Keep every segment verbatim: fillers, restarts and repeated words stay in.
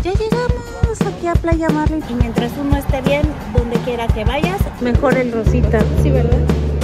Ya llegamos aquí a Playa Marlin y mientras uno esté bien, donde quiera que vayas, mejor el rosita. Sí, ¿verdad?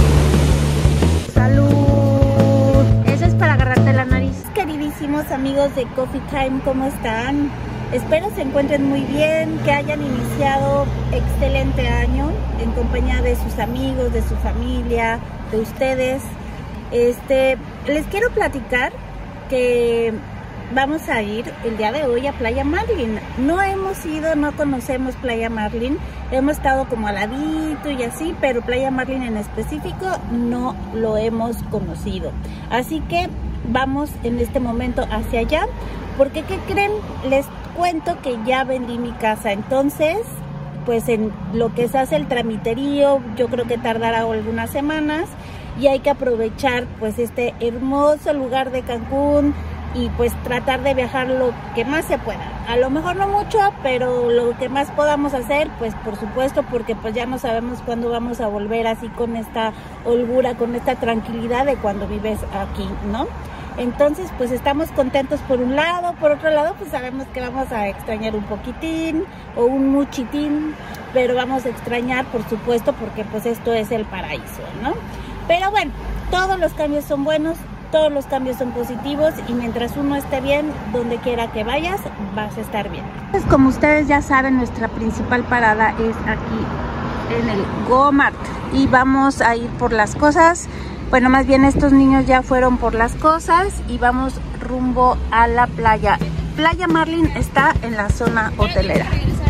¡Salud! Eso es para agarrarte la nariz. Queridísimos amigos de Coffee Time, ¿cómo están? Espero se encuentren muy bien, que hayan iniciado excelente año en compañía de sus amigos, de su familia, de ustedes. Este, les quiero platicar que vamos a ir el día de hoy a Playa Marlin. No hemos ido, no conocemos Playa Marlin. Hemos estado como al ladito y así, pero Playa Marlin en específico no lo hemos conocido. Así que vamos en este momento hacia allá. Porque, ¿qué creen? Les cuento que ya vendí mi casa. Entonces, pues en lo que se hace el tramiterío, yo creo que tardará algunas semanas. Y hay que aprovechar pues este hermoso lugar de Cancún y pues tratar de viajar lo que más se pueda. A lo mejor no mucho, pero lo que más podamos hacer, pues por supuesto, porque pues ya no sabemos cuándo vamos a volver así con esta holgura, con esta tranquilidad de cuando vives aquí, ¿no? Entonces pues estamos contentos por un lado, por otro lado pues sabemos que vamos a extrañar un poquitín o un muchitín, pero vamos a extrañar por supuesto porque pues esto es el paraíso, ¿no? Pero bueno, todos los cambios son buenos, todos los cambios son positivos y mientras uno esté bien, donde quiera que vayas, vas a estar bien. Pues como ustedes ya saben, nuestra principal parada es aquí en el Go-Mart y vamos a ir por las cosas. Bueno, más bien estos niños ya fueron por las cosas y vamos rumbo a la playa. Playa Marlin está en la zona hotelera.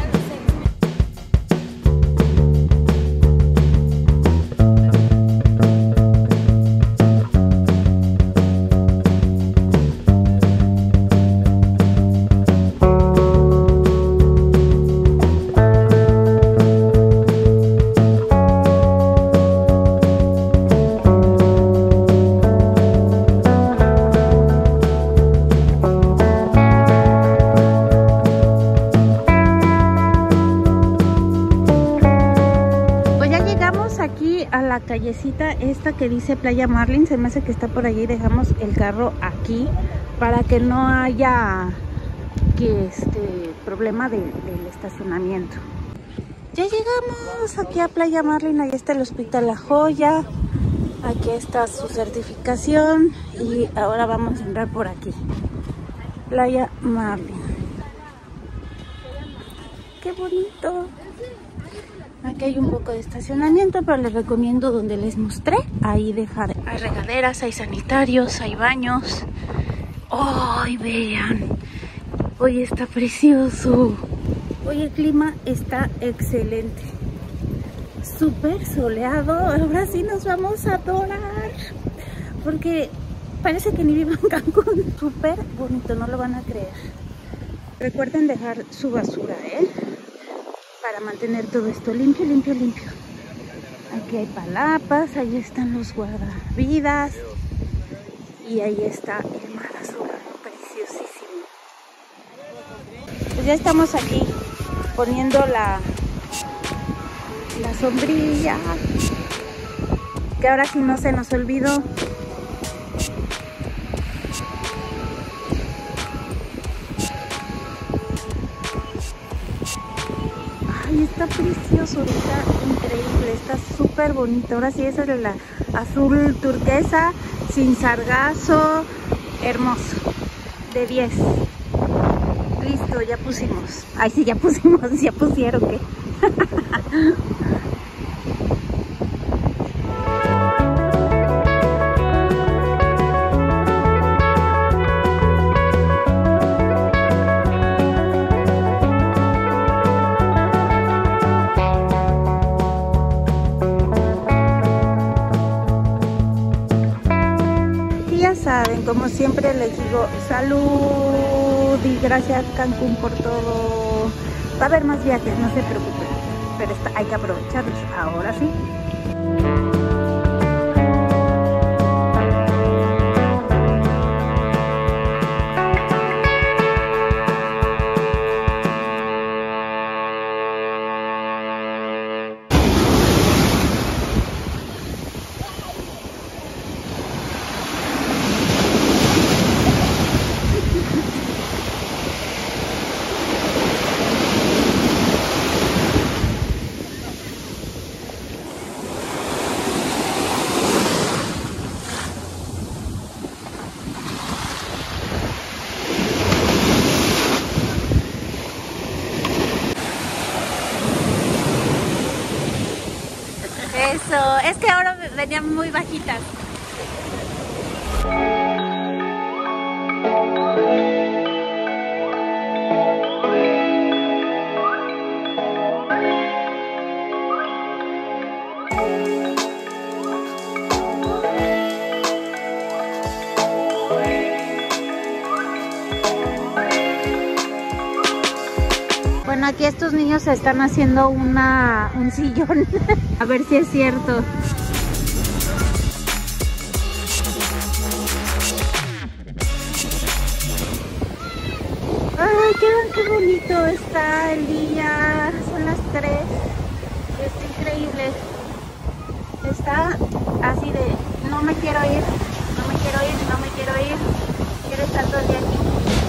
La callecita esta que dice Playa Marlin, se me hace que está por allí. Dejamos el carro aquí para que no haya que este problema de, del estacionamiento. Ya llegamos aquí a Playa Marlin. Ahí está el Hospital La Joya, aquí está su certificación y ahora vamos a entrar por aquí. Playa Marlin, qué bonito. Aquí hay un poco de estacionamiento, pero les recomiendo donde les mostré. Ahí dejar, hay regaderas, hay sanitarios, hay baños. ¡Ay, vean! Hoy está precioso. Hoy el clima está excelente. Súper soleado. Ahora sí nos vamos a adorar. Porque parece que ni vivo en Cancún. Súper bonito, no lo van a creer. Recuerden dejar su basura, ¿eh? Para mantener todo esto limpio, limpio, limpio. Aquí hay palapas, ahí están los guardavidas y ahí está el mar azul, preciosísimo. Pues ya estamos aquí poniendo la, la sombrilla, que ahora sí no se nos olvidó. Está precioso, está increíble, está súper bonito. Ahora sí, esa es la azul turquesa, sin sargazo, hermoso, de diez. Listo, ya pusimos. Ay, sí, ya pusimos, ya pusieron, ¿qué? Saben, como siempre les digo, salud y gracias Cancún por todo. Va a haber más viajes, no se preocupen, pero está, hay que aprovecharlos. Ahora sí. venían muy bajitas. Bueno, aquí estos niños están haciendo una, un sillón. A ver si es cierto. Ay, qué, qué bonito está el día. Son las tres. Es increíble. Está así de, no me quiero ir, no me quiero ir, no me quiero ir. Quiero estar todo el día aquí.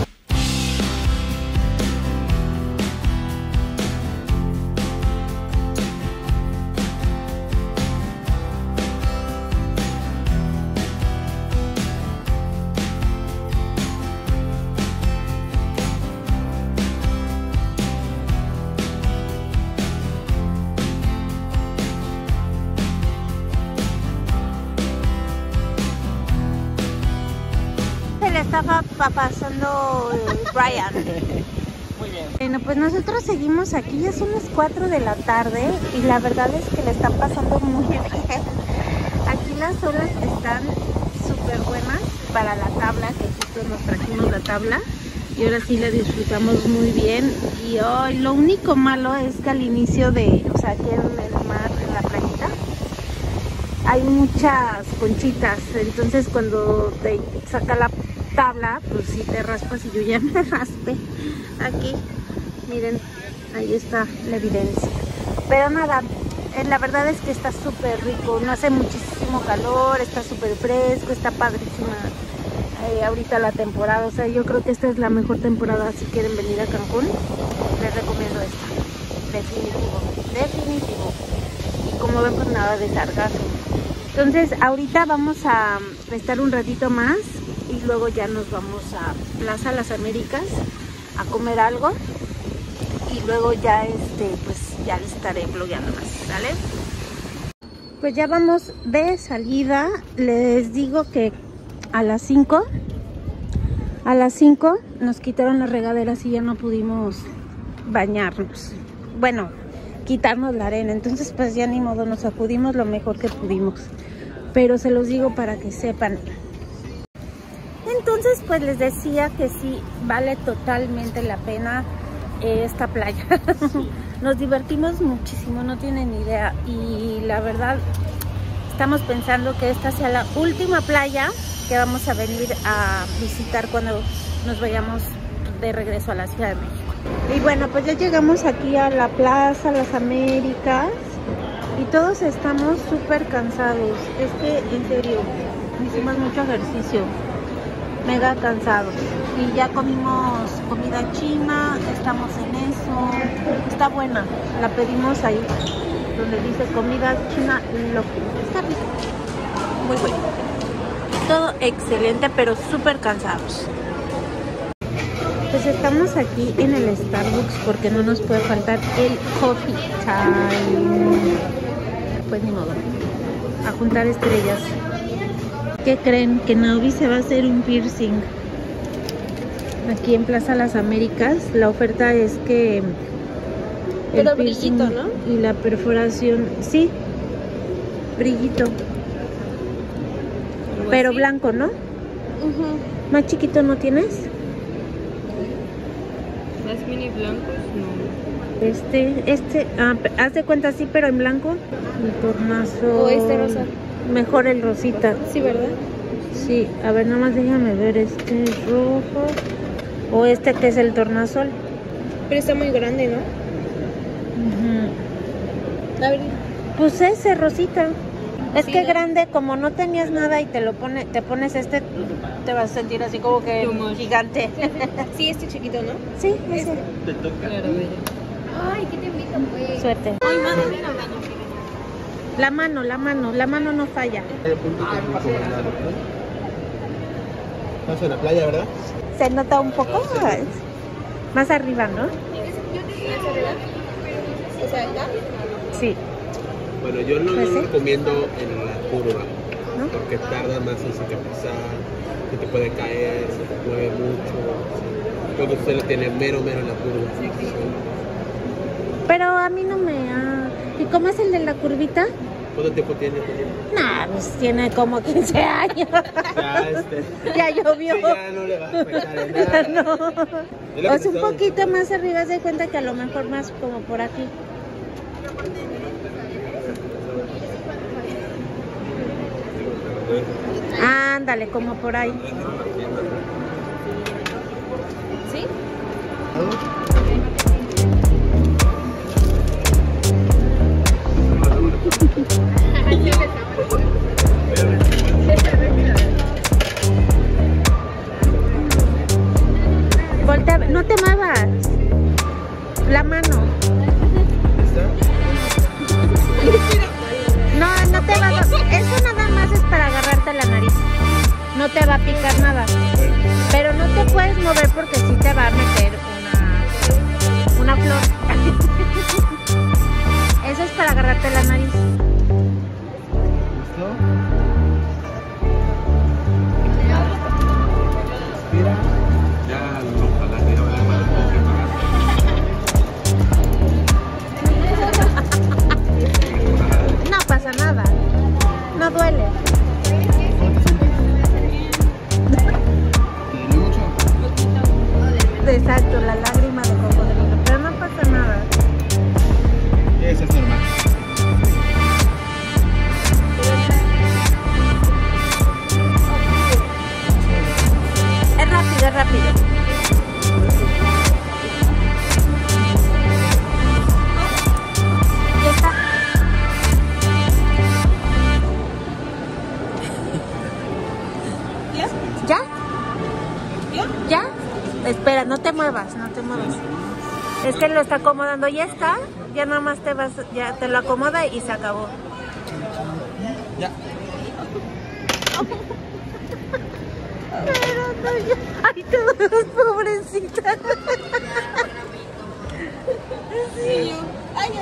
Le estaba pasando Brian. Muy bien. Bueno, pues nosotros seguimos aquí, ya son las cuatro de la tarde y la verdad es que le están pasando muy bien. Aquí las olas están súper buenas para la tabla, que justo nos trajimos la tabla y ahora sí la disfrutamos muy bien. Y hoy lo único malo es que al inicio de, o sea, aquí en el mar, en la playita, hay muchas conchitas, entonces cuando te saca la tabla, pues si te raspas, y yo ya me raspé aquí, miren, ahí está la evidencia. Pero nada, eh, la verdad es que está súper rico, no hace muchísimo calor, está súper fresco, está padrísima eh, ahorita la temporada. O sea, yo creo que esta es la mejor temporada si quieren venir a Cancún. Les recomiendo esta, definitivo, definitivo. Y como ven, pues nada de sargazo. Entonces ahorita vamos a estar un ratito más y luego ya nos vamos a Plaza Las Américas a comer algo y luego ya este pues ya les estaré blogueando más, ¿sale? Pues ya vamos de salida. Les digo que a las cinco a las cinco nos quitaron las regaderas y ya no pudimos bañarnos, bueno, quitarnos la arena, entonces pues ya ni modo, nos sacudimos lo mejor que pudimos, pero se los digo para que sepan. Entonces pues les decía que sí vale totalmente la pena eh, esta playa. Nos divertimos muchísimo, no tienen idea, y la verdad estamos pensando que esta sea la última playa que vamos a venir a visitar cuando nos vayamos de regreso a la Ciudad de México. Y bueno, pues ya llegamos aquí a la Plaza Las Américas y todos estamos súper cansados. Es que en serio, hicimos mucho ejercicio, mega cansados. Y ya comimos comida china, estamos en eso. Está buena, la pedimos ahí, donde dice comida china local. Está rico, muy bueno. Todo excelente, pero súper cansados. Pues estamos aquí en el Starbucks porque no nos puede faltar el coffee time. Pues ni modo, a juntar estrellas. ¿Qué creen? Que Naomi se va a hacer un piercing aquí en Plaza Las Américas. La oferta es que el pero piercing brillito, ¿no? y la perforación, sí, brillito, pero así. blanco, ¿no? Uh-huh. ¿Más chiquito no tienes? Las mini blancos, no. Este, este, ah, haz de cuenta así, pero en blanco. El tornasol. O este rosa. Mejor el rosita. Sí, ¿verdad? Sí, a ver, nada más déjame ver, este es rojo. O este que es el tornasol. Pero está muy grande, ¿no? Uh-huh. A ver. Pues ese rosita. Es Sí, que ¿no? grande, como no tenías nada y te lo pone, te pones este, te vas a sentir así como que Como- gigante. Sí, este chiquito, ¿no? Sí, ese. Te toca. Claro, ay, ¿qué te invito, pues? Suerte. Ay, madre mía, baño. La mano, la mano, la mano no falla. Estás en la playa, ¿verdad? Se nota un poco más arriba, ¿no? Yo te diría esa, ¿verdad? O sea, ¿ya? Sí. Bueno, yo no Pues lo sí. recomiendo en la curva, ¿No? porque tarda más en cicatrizar, se te puede caer, se te mueve mucho. Luego usted lo tiene mero, mero en la curva. Así que, Pero a mí no me ha... ¿Y cómo es el de la curvita? ¿cuánto tiempo tiene? Nah, pues tiene como quince años. Ya, este, Ya llovió. sí, ya no le va a afectar en nada. No. Es lo que O te sea, un estaba poquito diciendo. más arriba, se cuenta que a lo mejor más como por aquí. Ándale, como por ahí. ¿Sí? Voltea, no te muevas. La mano. ¿Está? No, no te va a... Eso nada más es para agarrarte la nariz. No te va a picar nada. Pero no te puedes mover porque sí te va a meter una, una flor. Eso es para agarrarte la nariz. ¿Listo? Mira. Ya lo jalaste, ya vale más. No pasa nada. No duele. ¿Tiene mucho? Exacto, la lágrima de cocodrilo. Pero no pasa nada. Eso es normal. Es rápido, es rápido. Ya está. ¿Ya? ¿Ya? ¿Ya? Espera, no te muevas, no te muevas. Es que lo está acomodando. Ya está. Ya nada más te vas, ya te lo acomoda y se acabó. Ya. Pero no, ya. Ay, todos, pobrecita. Sí. Ay,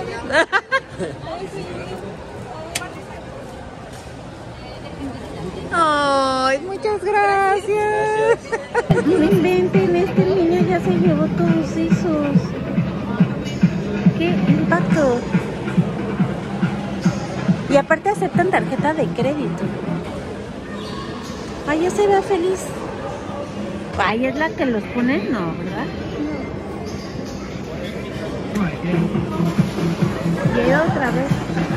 Ay, muchas gracias. No inventen, este niño ya se llevó todos esos. Qué impacto. Y aparte aceptan tarjeta de crédito. Ay, ya se ve feliz. Ay, es la que los pone, no, ¿verdad? Y otra vez.